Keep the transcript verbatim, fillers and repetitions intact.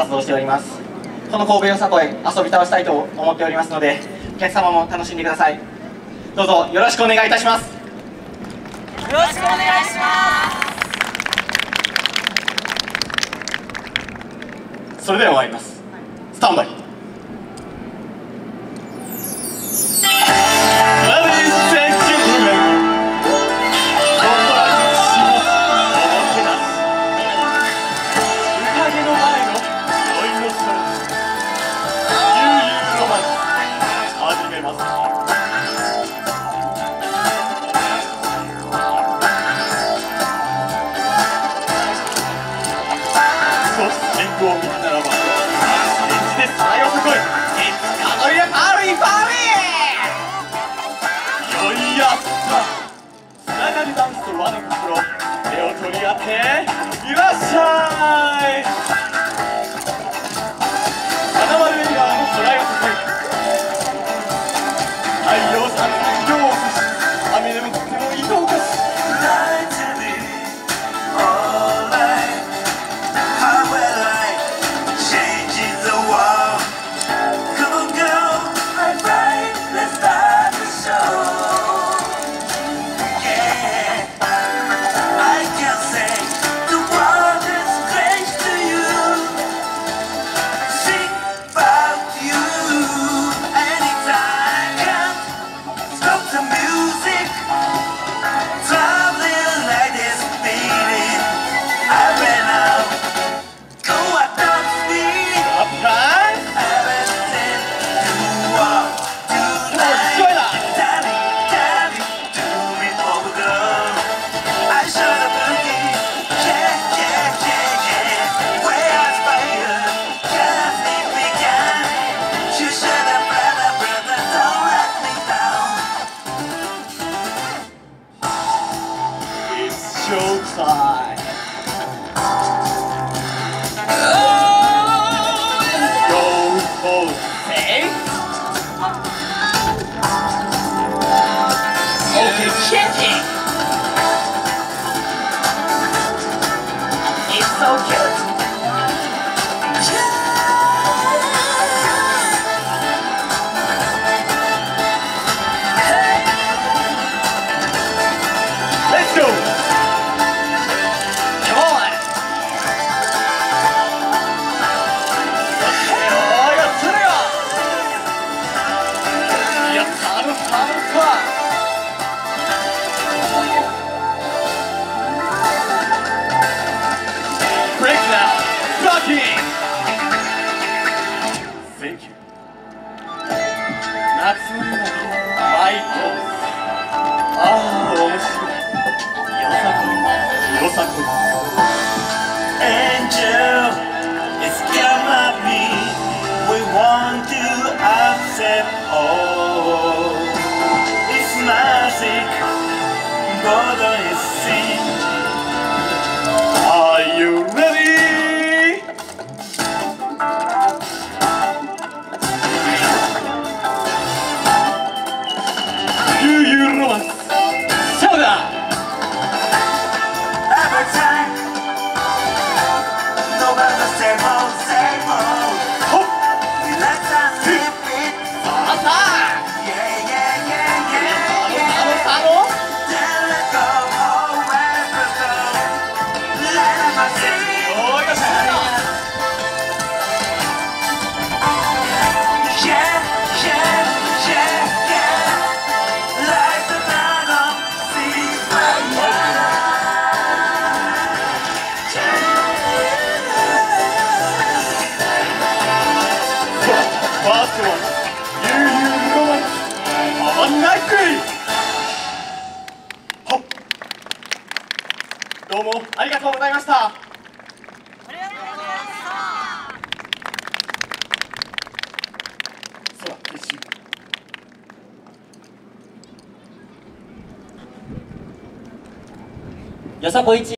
活動しております。この神戸よさこい遊び倒したいと思っておりますので、お客様も楽しんでください。どうぞよろしくお願いいたします。 よろしくお願いします。 それでは参ります。スタンバイ。を見たならば、演じです。さよさこい。いつかのやパーリーパーリー。よいやった。つながりダンスと輪の心、手を取り合っていらっしゃい。花丸レンガーの空よさこい。太陽さんの量を消し、雨でもとても糸を貸し。Showtime. Go both safe. Okay, check it. It's so cute. Let's go. Break now, rocking. Thank you. 夏の夜のバイト。ああ、面白い。よさこい、よさこい。 Angel, it's come at me. We want to accept all. It's magic, border is sin. Are you ready? Do you romance? Show that! Every time, no matter same old, same old. Hop! We let us live it. Asa! Yeah, yeah, yeah, yeah, yeah. Sano? Then let go, oh, ever so. Let us sing. Oh, yes, Yeah, yeah, yeah, yeah. Like the dragon, see fire. First one, you, you romance. Unlikely! Hop! どうもありがとうございました。 ありがとうございました。 空撤収。よさこいち